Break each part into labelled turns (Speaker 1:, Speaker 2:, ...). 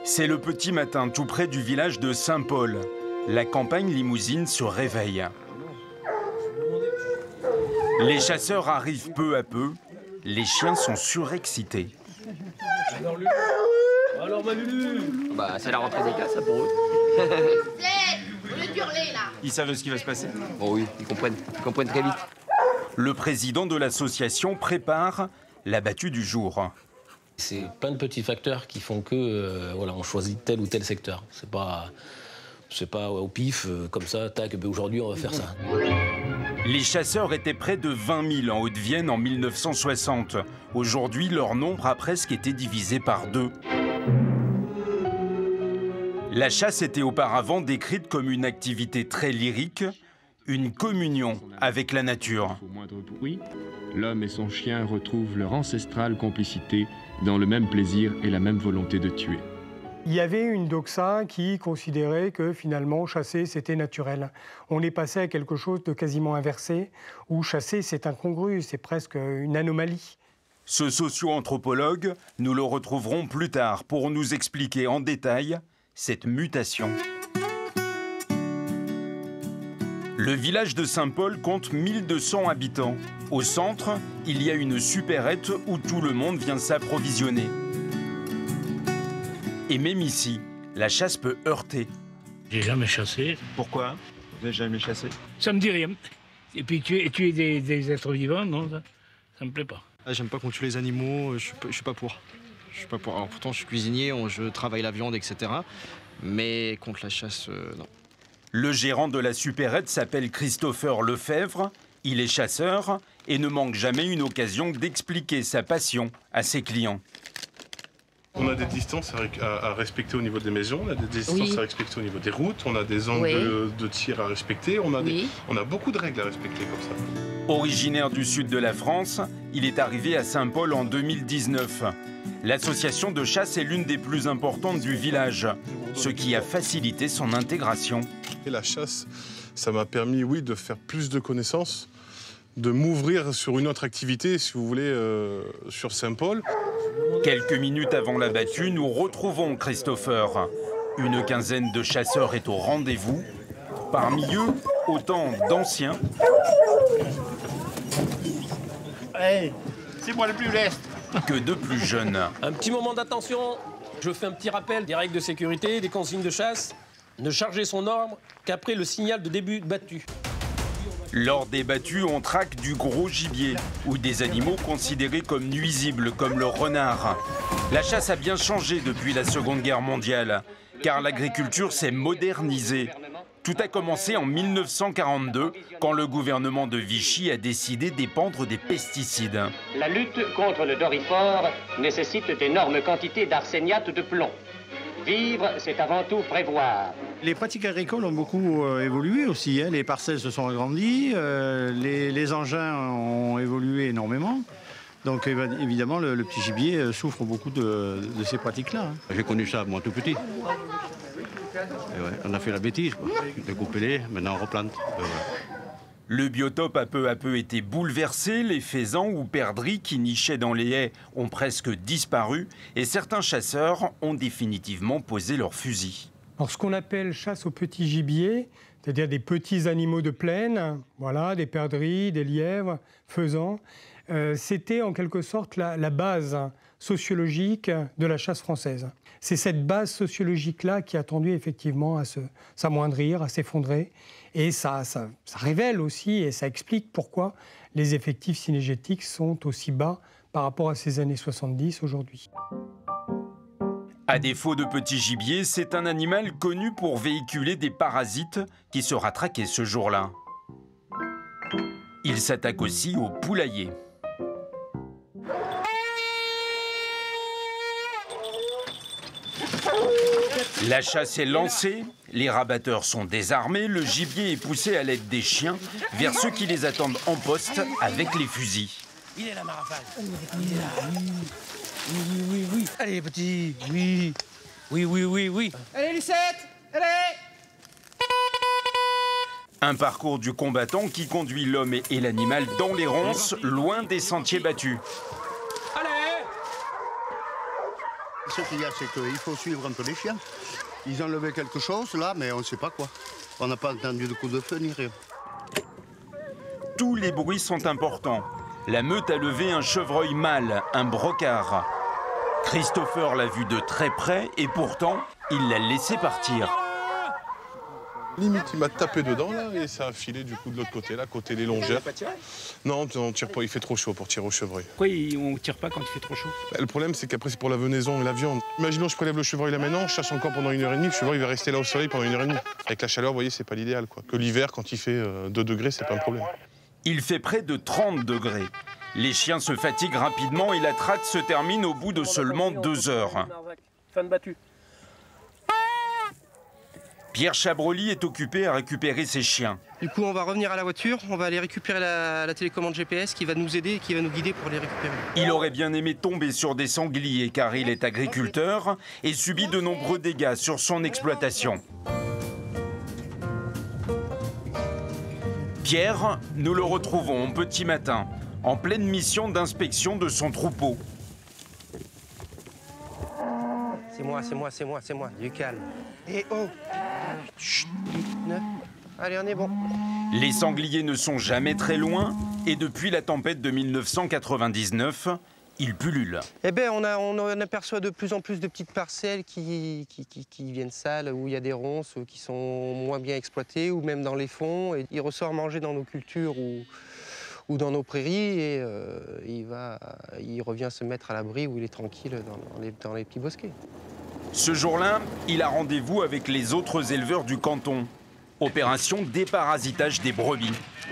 Speaker 1: C'est le petit matin tout près du village de Saint-Paul. La campagne limousine se réveille. Les chasseurs arrivent peu à peu. Les chiens sont surexcités.
Speaker 2: Alors Manu,
Speaker 3: bah c'est la rentrée des classes ça pour eux.
Speaker 4: Au lieu d'hurler là.
Speaker 1: Ils savent ce qui va se passer?
Speaker 3: Oh oui, ils comprennent très vite.
Speaker 1: Le président de l'association prépare la battue du jour.
Speaker 2: c'est plein de petits facteurs qui font que voilà, on choisit tel ou tel secteur. C'est pas au pif, comme ça, tac, ben aujourd'hui on va faire ça.
Speaker 1: Les chasseurs étaient près de 20 000 en Haute-Vienne en 1960. Aujourd'hui, leur nombre a presque été divisé par 2. La chasse était auparavant décrite comme une activité très lyrique, une communion avec la nature.
Speaker 5: Au moindre bruit, l'homme et son chien retrouvent leur ancestrale complicité dans le même plaisir et la même volonté de tuer.
Speaker 6: Il y avait une doxa qui considérait que finalement chasser c'était naturel. On est passé à quelque chose de quasiment inversé, où chasser c'est incongru, c'est presque une anomalie.
Speaker 1: Ce socio-anthropologue, nous le retrouverons plus tard pour nous expliquer en détail cette mutation. Le village de Saint-Paul compte 1200 habitants. Au centre, il y a une supérette où tout le monde vient s'approvisionner. Et même ici, la chasse peut heurter.
Speaker 7: J'ai jamais chassé.
Speaker 1: Pourquoi? Vous n'avez jamais chassé?
Speaker 7: Ça me dit rien. Et puis tuer des êtres vivants, non, ça me plaît pas.
Speaker 8: Ah, j'aime pas qu'on tue les animaux, je suis pas pour. Alors pourtant je suis cuisinier, je travaille la viande, etc. Mais contre la chasse, non.
Speaker 1: Le gérant de la supérette s'appelle Christopher Lefebvre. Il est chasseur et ne manque jamais une occasion d'expliquer sa passion à ses clients.
Speaker 9: On a des distances à respecter au niveau des maisons, on a des distances à respecter au niveau des routes, on a des angles de tir à respecter, on a beaucoup de règles à respecter comme ça.
Speaker 1: Originaire du sud de la France, il est arrivé à Saint-Paul en 2019. L'association de chasse est l'une des plus importantes du village, ce qui a facilité son intégration.
Speaker 9: Et la chasse, ça m'a permis, oui, de faire plus de connaissances, de m'ouvrir sur une autre activité, si vous voulez, sur Saint-Paul.
Speaker 1: Quelques minutes avant la battue, nous retrouvons Christopher. Une quinzaine de chasseurs est au rendez-vous. Parmi eux, autant d'anciens.
Speaker 7: Hey, c'est moi le plus leste.
Speaker 1: Que de plus jeunes.
Speaker 2: Un petit moment d'attention, je fais un petit rappel des règles de sécurité, des consignes de chasse. Ne charger son arme qu'après le signal de début de battue.
Speaker 1: Lors des battues, on traque du gros gibier ou des animaux considérés comme nuisibles, comme le renard. La chasse a bien changé depuis la Seconde Guerre mondiale, car l'agriculture s'est modernisée. Tout a commencé en 1942, quand le gouvernement de Vichy a décidé d'épandre des pesticides.
Speaker 10: La lutte contre le dorifort nécessite d'énormes quantités d'arséniate de plomb. Vivre, c'est avant tout prévoir.
Speaker 11: Les pratiques agricoles ont beaucoup évolué aussi. Les parcelles se sont agrandies, les engins ont évolué énormément. Donc évidemment, le petit gibier souffre beaucoup de ces pratiques-là.
Speaker 12: J'ai connu ça, moi, tout petit. Et ouais, on a fait la bêtise, quoi, de couper les, maintenant on replante.
Speaker 1: Le biotope a peu à peu été bouleversé, les faisans ou perdrix qui nichaient dans les haies ont presque disparu et certains chasseurs ont définitivement posé leur fusil.
Speaker 6: Alors ce qu'on appelle chasse au petit gibier, c'est-à-dire des petits animaux de plaine, voilà, des perdrix, des lièvres, faisans, c'était en quelque sorte la base sociologique de la chasse française. C'est cette base sociologique-là qui a tendu effectivement à s'amoindrir, à s'effondrer. Et ça révèle aussi et ça explique pourquoi les effectifs cynégétiques sont aussi bas par rapport à ces années 70 aujourd'hui.
Speaker 1: À défaut de petit gibier, c'est un animal connu pour véhiculer des parasites qui sera traqué ce jour-là. Il s'attaque aussi aux poulaillers. La chasse est lancée, les rabatteurs sont désarmés, le gibier est poussé à l'aide des chiens vers ceux qui les attendent en poste avec les fusils.
Speaker 7: Il est là, Marafal. Il est là. Oui. Allez, petit. Oui.
Speaker 4: Allez, Lucette. Allez.
Speaker 1: Un parcours du combattant qui conduit l'homme et l'animal dans les ronces, loin des sentiers battus.
Speaker 11: Ce qu'il y a, c'est qu'il faut suivre un peu les chiens. Ils ont levé quelque chose là, mais on ne sait pas quoi. On n'a pas entendu de coup de feu ni rien.
Speaker 1: Tous les bruits sont importants. La meute a levé un chevreuil mâle, un brocard. Christopher l'a vu de très près et pourtant, il l'a laissé partir.
Speaker 9: Limite, il m'a tapé dedans là et ça a filé du coup de l'autre côté, là, côté des longères. Non, on tire pas, il fait trop chaud pour tirer au chevreuil.
Speaker 7: Pourquoi on ne tire pas quand il fait trop chaud?
Speaker 9: Le problème, c'est qu'après, c'est pour la venaison et la viande. Imaginons, je prélève le chevreuil là maintenant, je chasse encore pendant 1h30, le chevreuil va rester là au soleil pendant 1h30. Avec la chaleur, vous voyez, c'est pas l'idéal, quoi. Que l'hiver, quand il fait 2 degrés, c'est pas un problème.
Speaker 1: Il fait près de 30 degrés. Les chiens se fatiguent rapidement et la traque se termine au bout de seulement 2 heures.
Speaker 2: Fin de battu.
Speaker 1: Pierre Chabroli est occupé à récupérer ses chiens.
Speaker 13: Du coup, on va revenir à la voiture, on va aller récupérer la télécommande GPS qui va nous aider, qui va nous guider pour les récupérer.
Speaker 1: Il aurait bien aimé tomber sur des sangliers car il est agriculteur et subit de nombreux dégâts sur son exploitation. Pierre, nous le retrouvons au petit matin, en pleine mission d'inspection de son troupeau.
Speaker 13: C'est moi, du calme. Et oh, chut, 9. Allez, on est bon.
Speaker 1: Les sangliers ne sont jamais très loin et depuis la tempête de 1999, ils pullulent.
Speaker 13: Eh bien, on aperçoit de plus en plus de petites parcelles qui viennent sales, où il y a des ronces qui sont moins bien exploitées, ou même dans les fonds. Et il ressort manger dans nos cultures ou dans nos prairies et il revient se mettre à l'abri où il est tranquille dans les petits bosquets.
Speaker 1: Ce jour-là, il a rendez-vous avec les autres éleveurs du canton. Opération déparasitage des brebis.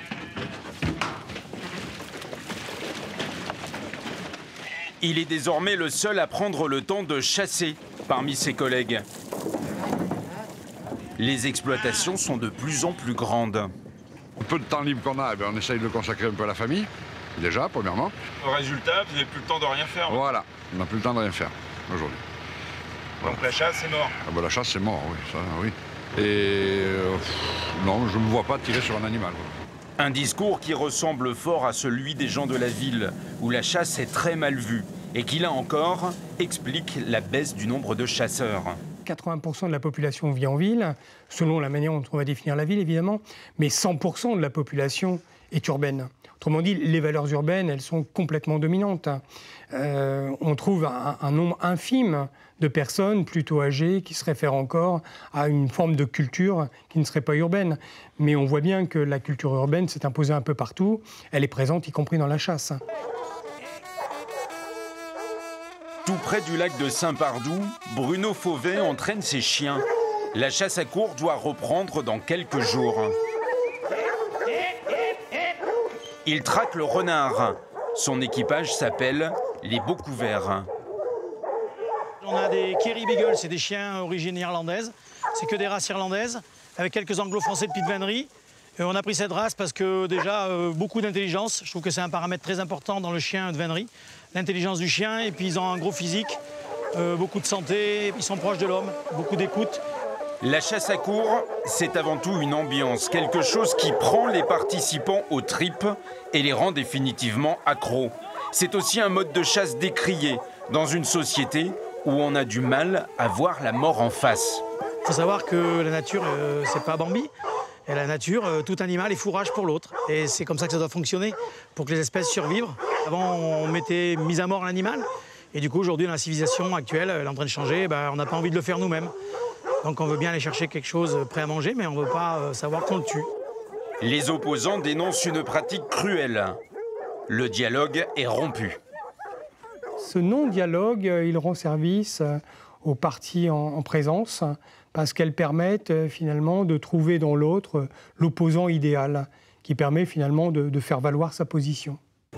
Speaker 1: Il est désormais le seul à prendre le temps de chasser parmi ses collègues. Les exploitations sont de plus en plus grandes.
Speaker 14: Le peu de temps libre qu'on a, on essaye de le consacrer un peu à la famille, déjà, premièrement.
Speaker 15: Au résultat, vous n'avez plus le temps de rien faire.
Speaker 14: Voilà, on n'a plus le temps de rien faire aujourd'hui.
Speaker 15: Donc la chasse, c'est mort.
Speaker 14: Ah ben, la chasse, c'est mort, oui, ça, oui. Et non, je ne me vois pas tirer sur un animal.
Speaker 1: Un discours qui ressemble fort à celui des gens de la ville, où la chasse est très mal vue, et qui, là encore, explique la baisse du nombre de chasseurs.
Speaker 6: 80% de la population vit en ville, selon la manière dont on va définir la ville, évidemment, mais 100% de la population est urbaine. Autrement dit, les valeurs urbaines, elles sont complètement dominantes. On trouve un nombre infime de personnes plutôt âgées qui se réfèrent encore à une forme de culture qui ne serait pas urbaine. Mais on voit bien que la culture urbaine s'est imposée un peu partout. Elle est présente, y compris dans la chasse.
Speaker 1: Tout près du lac de Saint-Pardoux, Bruno Fauvet entraîne ses chiens. La chasse à courre doit reprendre dans quelques jours. Il traque le renard. Son équipage s'appelle les Beaux-Couverts.
Speaker 7: On a des Kerry Beagle, c'est des chiens d'origine irlandaise. C'est que des races irlandaises, avec quelques anglo-français de pitvannerie. On a pris cette race parce que déjà, beaucoup d'intelligence. Je trouve que c'est un paramètre très important dans le chien de vannerie. L'intelligence du chien, et puis ils ont un gros physique, beaucoup de santé, ils sont proches de l'homme, beaucoup d'écoute.
Speaker 1: La chasse à courre, c'est avant tout une ambiance, quelque chose qui prend les participants aux tripes et les rend définitivement accros. C'est aussi un mode de chasse décrié dans une société où on a du mal à voir la mort en face.
Speaker 7: Il faut savoir que la nature, c'est pas Bambi. Et la nature, tout animal est fourrage pour l'autre. Et c'est comme ça que ça doit fonctionner pour que les espèces survivent. Avant, on mettait mise à mort l'animal. Et du coup, aujourd'hui, dans la civilisation actuelle, elle est en train de changer. On n'a pas envie de le faire nous-mêmes. Donc on veut bien aller chercher quelque chose prêt à manger, mais on ne veut pas savoir qu'on le tue.
Speaker 1: Les opposants dénoncent une pratique cruelle. Le dialogue est rompu.
Speaker 6: Ce non-dialogue, il rend service aux parties en présence, parce qu'elles permettent finalement de trouver dans l'autre l'opposant idéal, qui permet finalement de faire valoir sa position.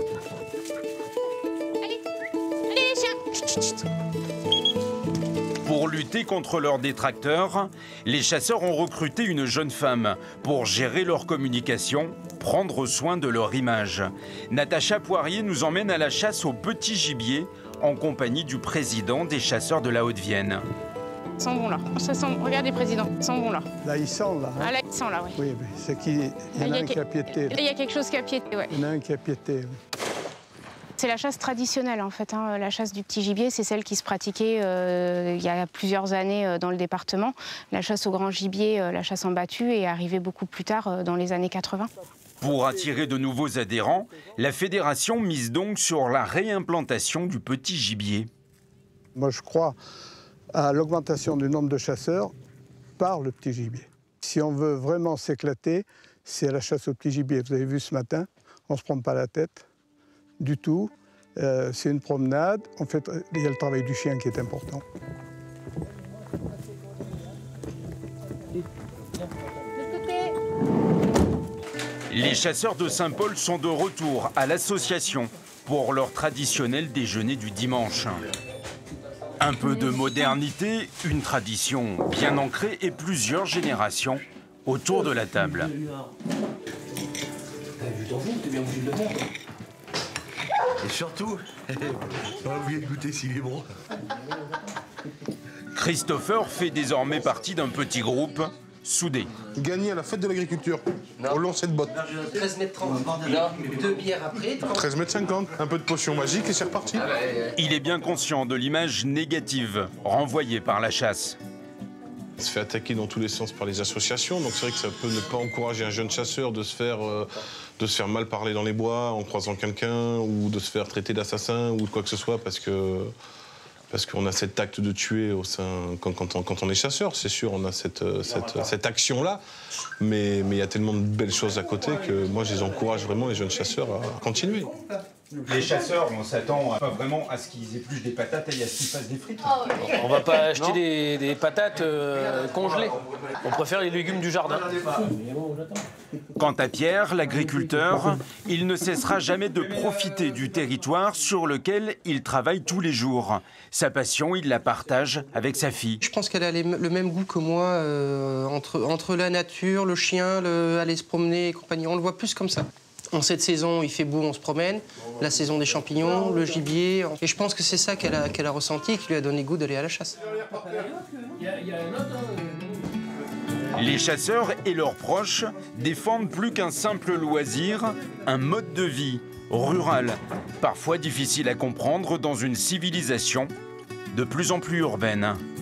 Speaker 4: Allez, les chiens. Chut, chut.
Speaker 1: Pour lutter contre leurs détracteurs, les chasseurs ont recruté une jeune femme pour gérer leur communication, prendre soin de leur image. Natacha Poirier nous emmène à la chasse au petit gibier en compagnie du président des chasseurs de la Haute-Vienne.
Speaker 16: Ils sont bons là. Ça sent... Regardez, président, ils sont bons là.
Speaker 17: Là, ils sont là.
Speaker 16: Ah là, ils sont là, oui.
Speaker 17: Oui, mais c'est qu'il y en a un qui a piété.
Speaker 16: Il y a quelque chose qui a piété, oui.
Speaker 17: Il y en a un qui a piété.
Speaker 16: C'est la chasse traditionnelle en fait, hein. La chasse du petit gibier, c'est celle qui se pratiquait il y a plusieurs années dans le département. La chasse au grand gibier, la chasse en battue est arrivée beaucoup plus tard dans les années 80.
Speaker 1: Pour attirer de nouveaux adhérents, la fédération mise donc sur la réimplantation du petit gibier.
Speaker 17: Moi je crois à l'augmentation du nombre de chasseurs par le petit gibier. Si on veut vraiment s'éclater, c'est la chasse au petit gibier. Vous avez vu ce matin, on ne se prend pas la tête du tout. C'est une promenade. En fait, il y a le travail du chien qui est important.
Speaker 1: Les chasseurs de Saint-Paul sont de retour à l'association pour leur traditionnel déjeuner du dimanche. Un peu de modernité, une tradition bien ancrée et plusieurs générations autour de la table.
Speaker 18: Et surtout, on a oublié de goûter s'il est bon.
Speaker 1: Christopher fait désormais partie d'un petit groupe soudé.
Speaker 9: Gagné à la fête de l'agriculture, au lancer de bottes.
Speaker 13: 13,30 m. Non, 2 bières après.
Speaker 9: 13,50 m. Un peu de potion magique et c'est reparti.
Speaker 1: Il est bien conscient de l'image négative renvoyée par la chasse.
Speaker 9: On se fait attaquer dans tous les sens par les associations, donc c'est vrai que ça peut ne pas encourager un jeune chasseur de se faire mal parler dans les bois en croisant quelqu'un ou de se faire traiter d'assassin ou de quoi que ce soit parce qu'on a cet acte de tuer au sein, quand on est chasseur, c'est sûr, on a cette action-là, mais il y a tellement de belles choses à côté que moi je les encourage vraiment, les jeunes chasseurs, à continuer.
Speaker 1: Les chasseurs, on s'attend pas vraiment à ce qu'ils épluchent des patates et à ce qu'ils fassent des frites.
Speaker 2: On va pas acheter des patates congelées. On préfère les légumes du jardin.
Speaker 1: Quant à Pierre, l'agriculteur, il ne cessera jamais de profiter du territoire sur lequel il travaille tous les jours. Sa passion, il la partage avec sa fille.
Speaker 13: Je pense qu'elle a le même goût que moi, entre la nature, le chien, aller se promener et compagnie. On le voit plus comme ça. En cette saison, il fait beau, on se promène. La saison des champignons, le gibier. Et je pense que c'est ça qu'elle a ressenti et qui lui a donné goût d'aller à la chasse.
Speaker 1: Les chasseurs et leurs proches défendent plus qu'un simple loisir, un mode de vie rural, parfois difficile à comprendre dans une civilisation de plus en plus urbaine.